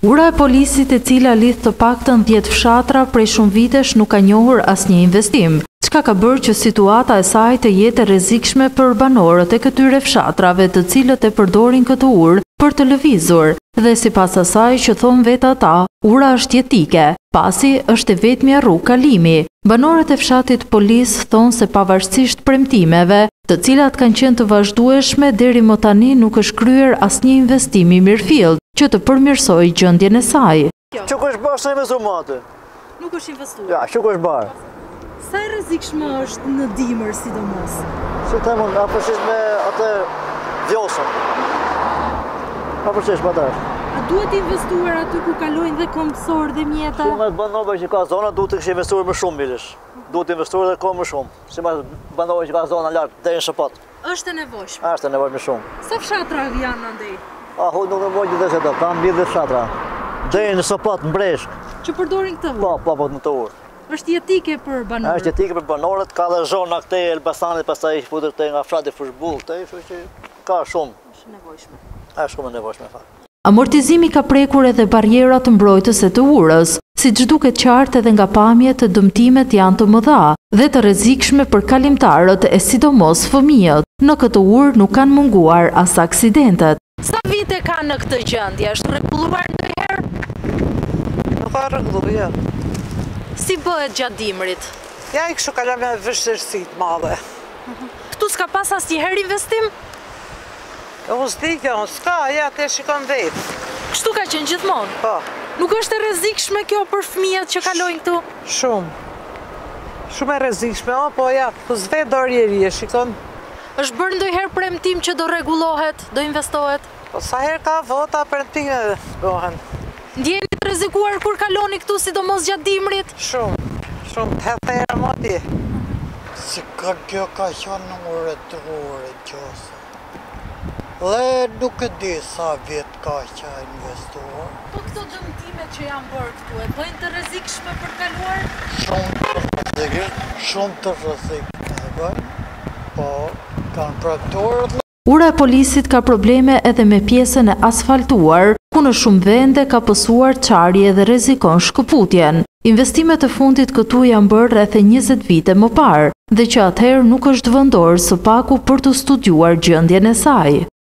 Ura e polisit e cila lidh të paktën 10 fshatra prej shumë vitesh nuk ka njohur asnjë investim, çka ka bërë që situata e saj të jetë e rrezikshme për banorët e këtyre fshatrave të cilët e përdorin këtë urë për të lëvizur, dhe sipas asaj që thon vetë ata, ura është jetike, pasi është e vetmja rrugë kalimi. Banorët e fshatit Polis thonë se pavarësisht premtimeve, të cilat kanë qenë të vazhdueshme, deri më tani nuk është kryer asnjë investim i mirëfillt që të përmirësojë gjendjen e saj. Çu është bërë sa investuar? Nuk është investuar. Ja, çu është bërë? Sa e rrezikshme është në dimër sidomos? Si them unë, apo shesh me atë vjosën. Apo shesh me atë. A duhet investuar aty ku kalojnë dhe kombësorë dhe mjeta? Shumë banove që ka zona duhet të kishë investuar më shumë milish. Duhet të investuar dhe ka më shumë. Si mas banove që ka zona lart deri në Shapat. Është e nevojshme. Është e nevojshme shumë. Sa fshatra janë andej? Nuk e vojë gjithë ato, kam mbi 10 fshatra. Deri në Shapat, në Breshk. Që përdorin këtë urë? Po, në të urë. Është jetike për banorët? Është jetike për banorët, ka dhe zona këtej Elbasanit, pastaj futet këtej nga fshati Fushbull, këtej, kështu që ka shumë. Është nevojshme. Është shumë e nevojshme fakt. Amortizimi ka prekur edhe barierat mbrojtëse të urës, siç duket qartë edhe nga pamjet, dëmtimet janë të mëdha dhe të rrezikshme për kalimtarët e sidomos fëmijët. Në këtë urë nuk kanë munguar as aksidentet. Sa vite ka në këtë gjendje? Është rregulluar ndonjëherë? Nuk ka rregulluar. Si bëhet gjatë dimrit? Ja i kështu kalon me vështirësi të mëdha. Këtu s'ka pas asnjëherë investim? Unë s'dikja, unë s'ka, ja, te shikon vetë. Kështu ka qenë gjithmonë? Po. Nuk është e rrezikshme kjo për fëmijët që kalojnë këtu? Shumë. Shumë e rrezikshme, po ja, po s'vet dorëri e shikon. Është bërë ndonjëherë premtim që do rregullohet, do investohet? Po sa herë ka vota premtime bëhen. Ndjeni të rrezikuar kur kaloni këtu, sidomos gjatë dimrit? Shumë, shumë, të herë moti. Si ka kjo ka qenë numër të urë qose. Dhe nuk e di sa vjetë ka që investuar. Po këto dëmtime që janë bërë këtu, e bëjnë të rrezikshme për kaluar? Shumë të rrezikshme e bëjnë, po kanë praktorët. Ura e polisit ka probleme edhe me pjesën e asfaltuar, ku në shumë vende ka pësuar qarje dhe rrezikon shkëputjen. Investimet e fundit këtu janë bërë rreth 20 vite më parë, dhe që atëherë nuk është vendor së paku për të studiuar gjendjen e saj.